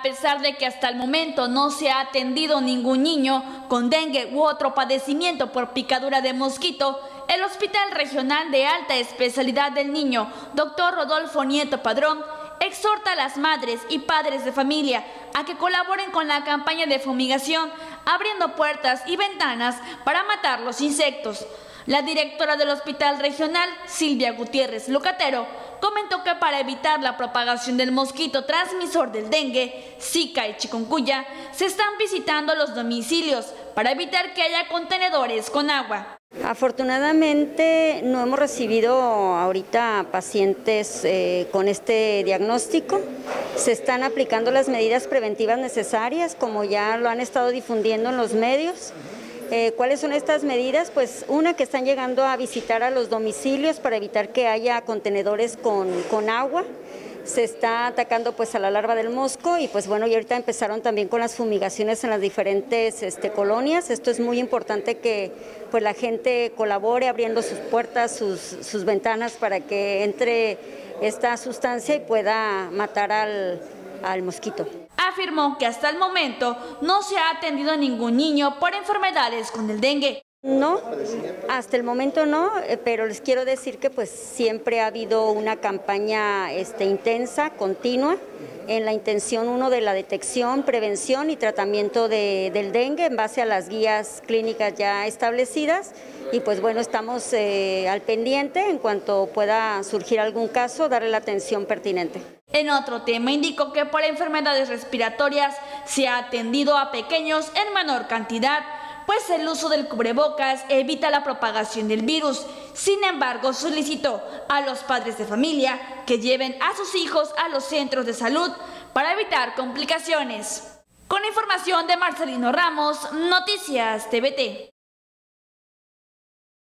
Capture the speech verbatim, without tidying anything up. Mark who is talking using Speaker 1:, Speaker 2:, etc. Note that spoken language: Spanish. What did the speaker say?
Speaker 1: A pesar de que hasta el momento no se ha atendido ningún niño con dengue u otro padecimiento por picadura de mosquito, el Hospital Regional de Alta Especialidad del Niño, doctor Rodolfo Nieto Padrón, exhorta a las madres y padres de familia a que colaboren con la campaña de fumigación, abriendo puertas y ventanas para matar los insectos. La directora del Hospital Regional, Silvia Gutiérrez Lucatero, comentó que para evitar la propagación del mosquito transmisor del dengue, Zika y chikungunya, se están visitando los domicilios para evitar que haya contenedores con agua.
Speaker 2: Afortunadamente no hemos recibido ahorita pacientes eh, con este diagnóstico. Se están aplicando las medidas preventivas necesarias, como ya lo han estado difundiendo en los medios. Eh, ¿Cuáles son estas medidas? Pues una, que están llegando a visitar a los domicilios para evitar que haya contenedores con, con agua. Se está atacando pues a la larva del mosco y pues bueno, y ahorita empezaron también con las fumigaciones en las diferentes este, colonias. Esto es muy importante, que pues la gente colabore abriendo sus puertas, sus, sus ventanas, para que entre esta sustancia y pueda matar al, al mosquito.
Speaker 1: Afirmó que hasta el momento no se ha atendido a ningún niño por enfermedades con el dengue.
Speaker 2: No, hasta el momento no, pero les quiero decir que pues siempre ha habido una campaña este, intensa, continua, en la intención uno de la detección, prevención y tratamiento de, del dengue en base a las guías clínicas ya establecidas, y pues bueno, estamos eh, al pendiente. En cuanto pueda surgir algún caso, darle la atención pertinente.
Speaker 1: En otro tema, indicó que por enfermedades respiratorias se ha atendido a pequeños en menor cantidad, pues el uso del cubrebocas evita la propagación del virus. Sin embargo, solicitó a los padres de familia que lleven a sus hijos a los centros de salud para evitar complicaciones. Con información de Marcelino Ramos, Noticias T V T.